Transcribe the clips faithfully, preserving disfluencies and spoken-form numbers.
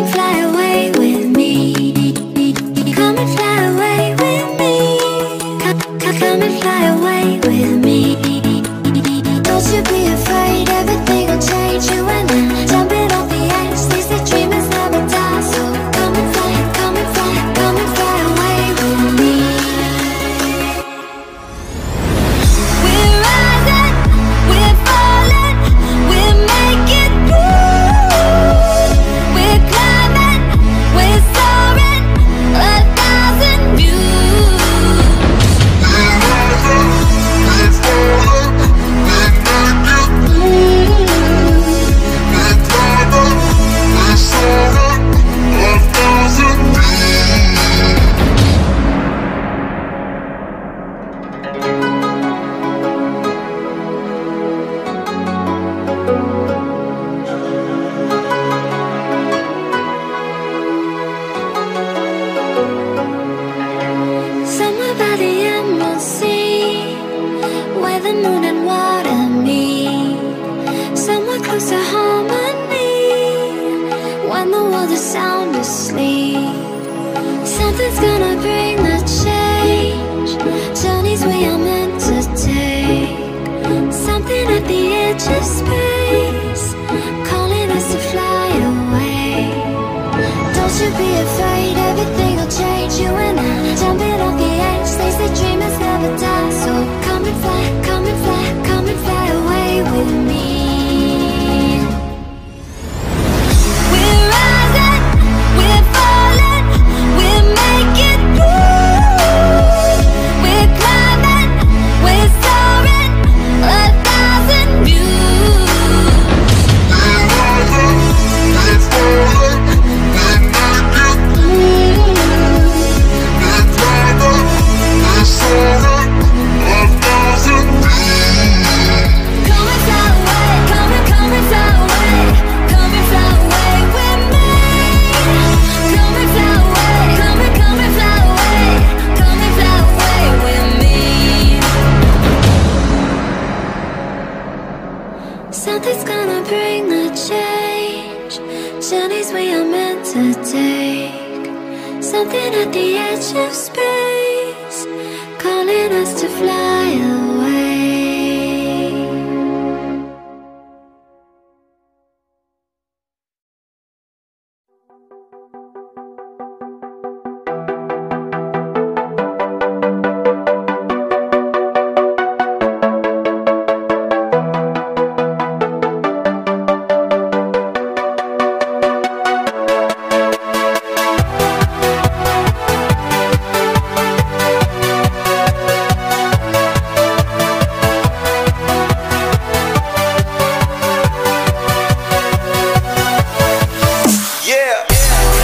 fly away with me. Come and fly away with me. Come, come, come and fly away with me. Don't you be afraid, everything will change. You and I, jumping off the edge. They say dreamers never die. So come and fly, come and fly, come and fly away with me. We're rising, we're falling, we're making moves. We're climbing, we're soaring, a thousand views. We're rising, we're falling, we're making moves. We're climbing, we're soaring, a thousand views. Somewhere by the emerald sea, where the moon and water meet. Somewhere close to harmony, when the world is sound asleep. Something's gonna bring the change, journeys we are meant to take. Something at the edge of space, calling us to fly away. Don't you be afraid, everything will change. You and I, jumping off the edge. They say dreamers never die. So come and fly, come and fly, come and fly away with me. We're rising, we're falling, we're making moves. We're climbing, we're soaring, a thousand views. We're rising, we're falling, we're making moves. We're climbing, we're soaring, a thousand views. Come and fly away, come and come and fly away, come and fly away with me. Come and fly away, come and come and fly away, come and fly away with me. Something's gonna bring the change, journeys we are meant to take. Something at the edge of space, calling us to fly away. Yeah.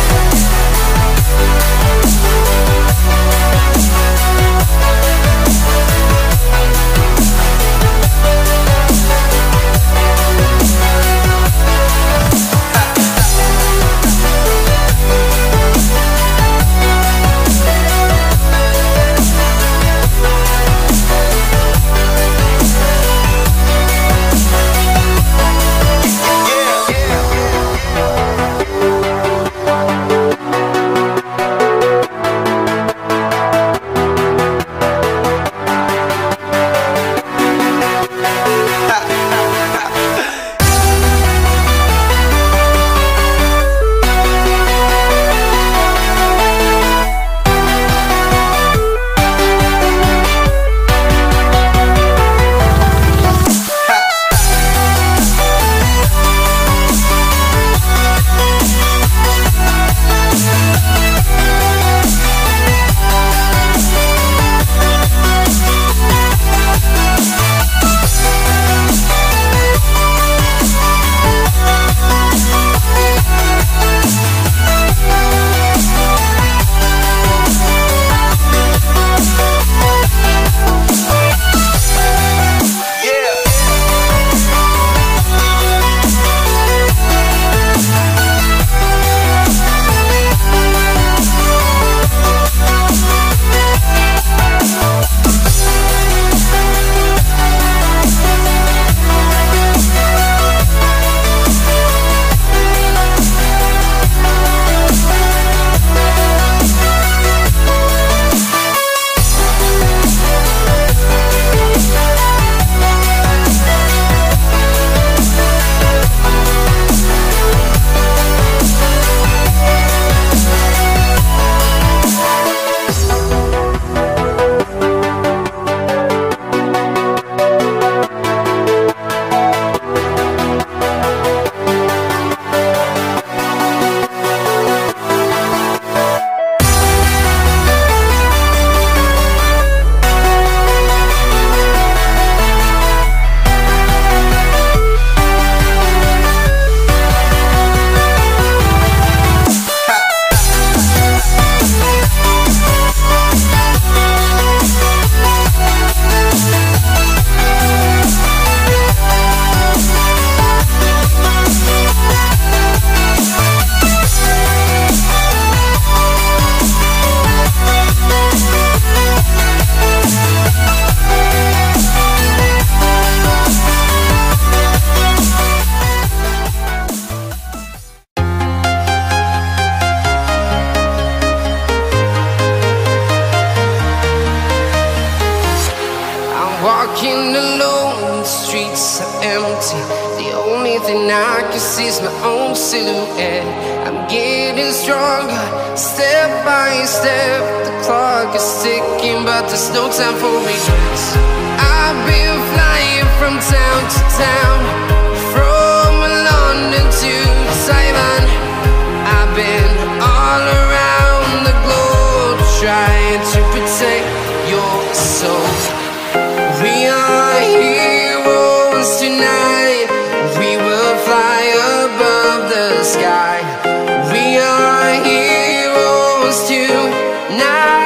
empty. The only thing I can see is my own silhouette. I'm getting stronger, step by step. The clock is ticking, but there's no time for regrets. I've been flying from town to town, from London to Taiwan. I've been all around the globe, trying to protect your soul. We are heroes tonight. We will fly above the sky. We are heroes tonight.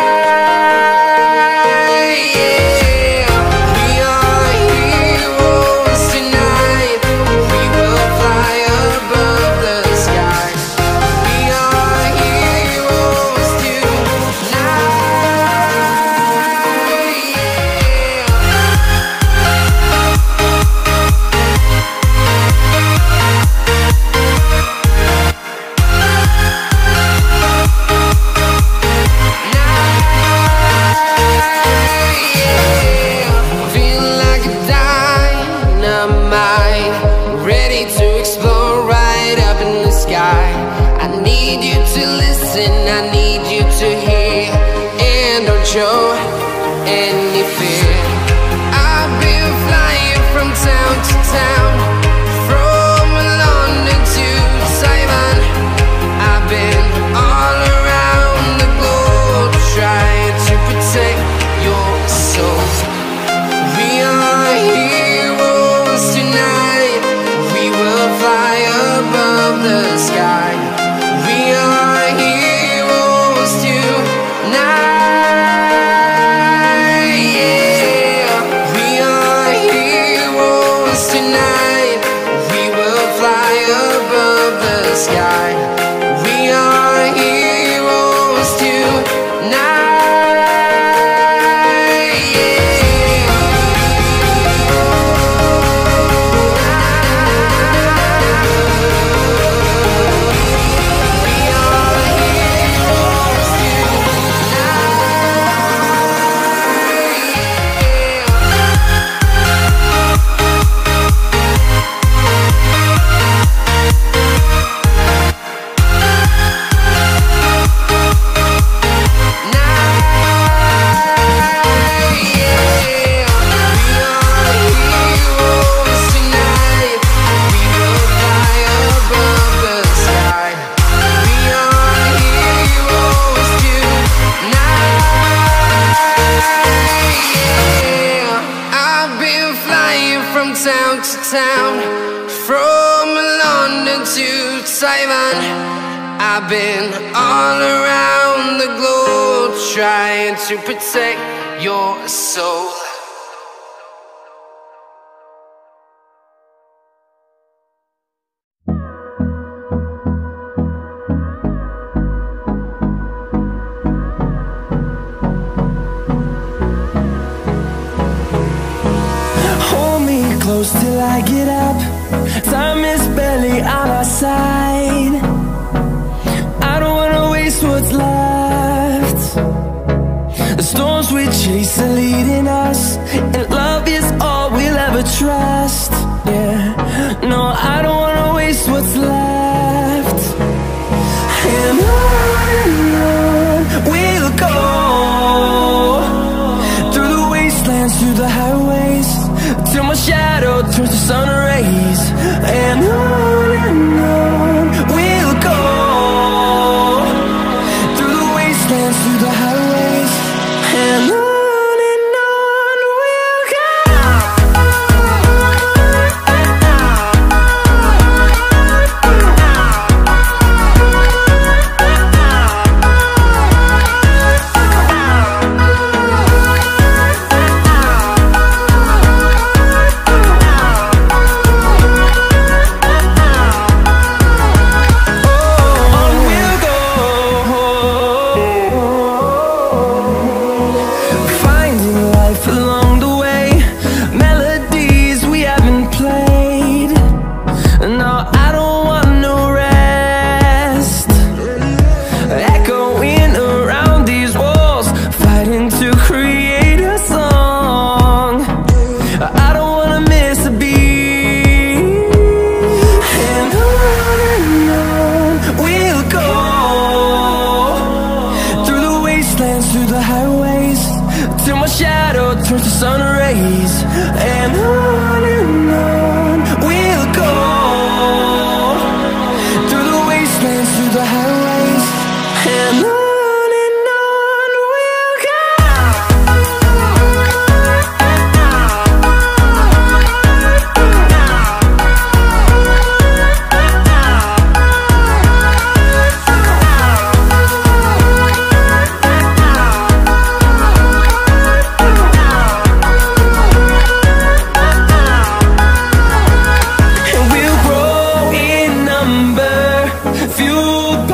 Show any fear. I've been flying from town to town, from London to Taiwan. I've been all around the globe, trying to protect your soul. We are heroes tonight. We will fly above the sky. We are heroes tonight. Sky. We are heroes tonight. Town to town, from London to Taiwan. I've been all around the globe, trying to protect your soul. Close till I get up. Time is barely on our side. I don't wanna waste what's left. The storms we chase are leading us, and love is all we'll ever trust. Yeah, no, I don't wanna waste what's left. And on and on we'll go, through the wastelands, through the highways, till my shadow turns to sun rays. And on and on we'll go, through the wastelands, through the highways, and on. turns to sun rays, and on and on we'll go, through the wastelands, through the highways, and on.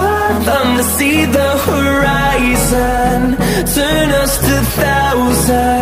See the horizon, turn us to thousands.